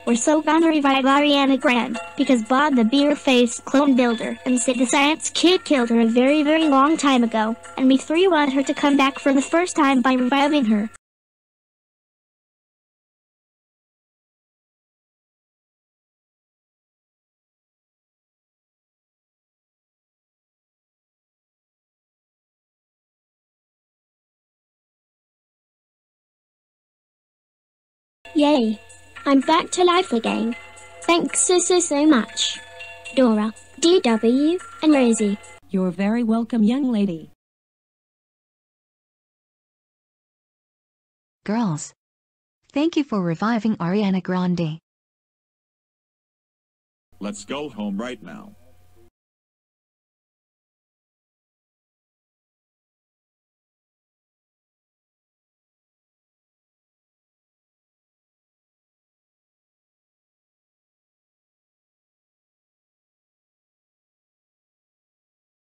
We're so gonna revive Ariana Grande, because Bob the beer-faced clone builder and Sid the science kid killed her a very very long time ago, and we three want her to come back for the first time by reviving her. Yay! I'm back to life again. Thanks so much, Dora, DW, and Rosie. You're very welcome, young lady. Girls, thank you for reviving Ariana Grande. Let's go home right now.